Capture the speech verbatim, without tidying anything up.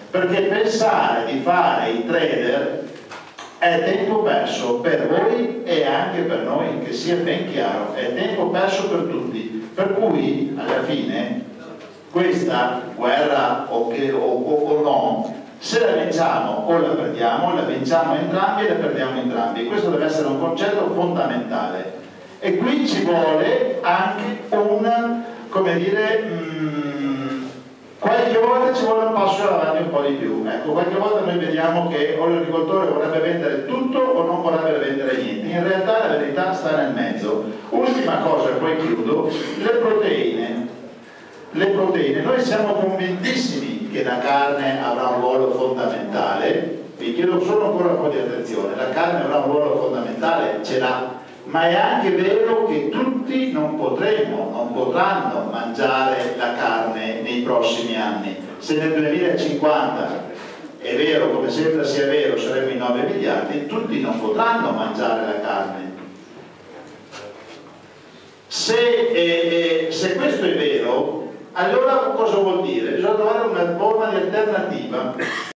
perché pensare di fare i trader è tempo perso per voi e anche per noi, che sia ben chiaro, è tempo perso per tutti, per cui alla fine questa guerra o, che, o, o, o no, se la vinciamo o la perdiamo, la vinciamo entrambi e la perdiamo entrambi. Questo deve essere un concetto fondamentale e qui ci vuole anche un, come dire, mh, qualche volta ci vuole un passo avanti un po' di più. Ecco, qualche volta noi vediamo che o l'agricoltore vorrebbe vendere tutto o non vorrebbe vendere niente. In realtà la verità sta nel mezzo. Ultima cosa, poi chiudo, le proteine. Le proteine, noi siamo convintissimi che la carne avrà un ruolo fondamentale, vi chiedo solo ancora un po' di attenzione, la carne avrà un ruolo fondamentale, ce l'ha, ma è anche vero che tutti non potremo, non potranno mangiare la carne nei prossimi anni. Se nel duemilacinquanta è vero, come sembra sia vero, saremo in nove miliardi, tutti non potranno mangiare la carne. Se, eh, se questo è vero, allora cosa vuol dire? Bisogna trovare una forma di alternativa.